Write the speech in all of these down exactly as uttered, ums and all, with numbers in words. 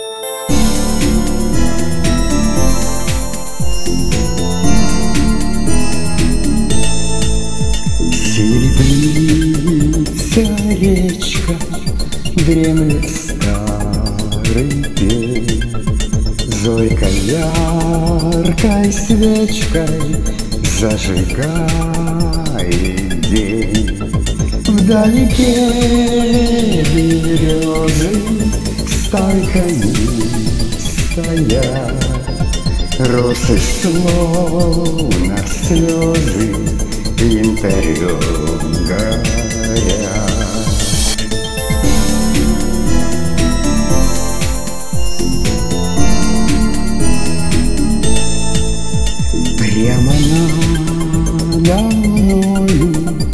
Серебрится речка, дремлет старый пень. Зойка яркой свечкой зажигает день. Вдалеке березы стайками стоят, росы словно слезы янтарем горят. Прямо надо мною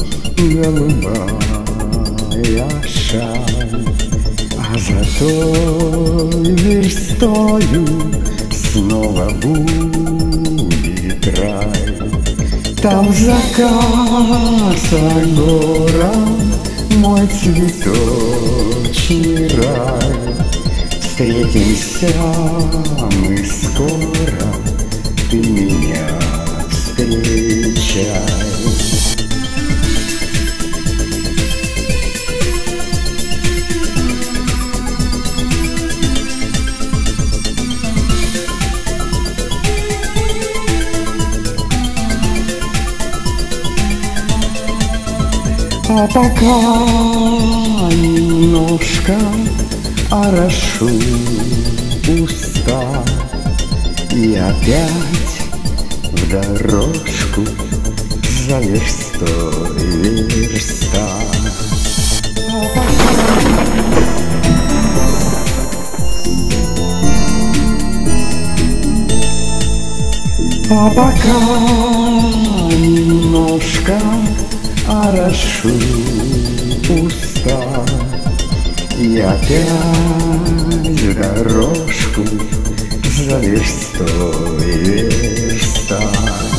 голубая шаль, а за той верстою снова будет рай. Там закат гора, мой цветочный рай. Встретимся мы скоро, ты меня встречай. А пока немножко орошу уста и опять в дорожку за верстой верста. А пока немножко орошу уста и опять в дорожку за верстой верста.